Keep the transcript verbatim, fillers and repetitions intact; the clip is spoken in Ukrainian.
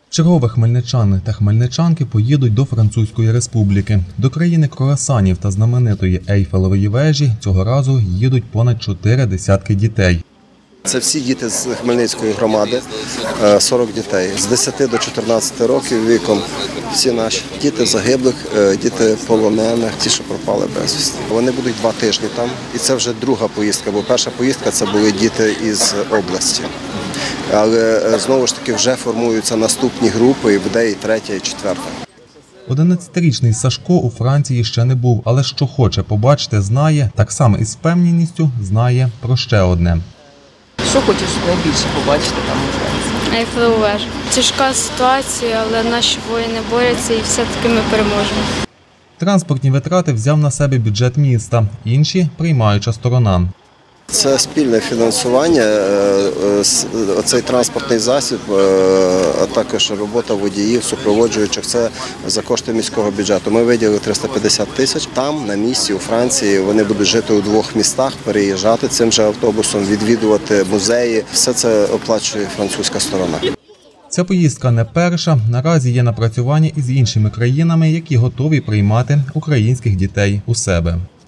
Чергове хмельничани та хмельничанки поїдуть до Французької Республіки. До країни круасанів та знаменитої Ейфелевої вежі цього разу їдуть понад чотири десятки дітей. Це всі діти з Хмельницької громади, сорок дітей, з десяти до чотирнадцяти років віком. Всі наші діти загиблих, діти полонених, ті, що пропали безвісти. Вони будуть два тижні там, і це вже друга поїздка, бо перша поїздка – це були діти із області. Але знову ж таки вже формуються наступні групи, і буде і третя, і четверта. одинадцятирічний Сашко у Франції ще не був, але що хоче побачити, знає, так само із впевненістю знає про ще одне. Що хочеш найбільше побачити там у Франції? Ейфелеву вежу. Тяжка ситуація, але наші воїни борються і все-таки ми переможемо. Транспортні витрати взяв на себе бюджет міста, інші – приймаюча сторона. Це спільне фінансування, оцей транспортний засіб, а також робота водіїв, супроводжуючих – це за кошти міського бюджету. Ми виділили триста п'ятдесят тисяч. Там, на місці, у Франції, вони будуть жити у двох містах, переїжджати цим же автобусом, відвідувати музеї. Все це оплачує французька сторона. Ця поїздка не перша. Наразі є напрацювання із іншими країнами, які готові приймати українських дітей у себе.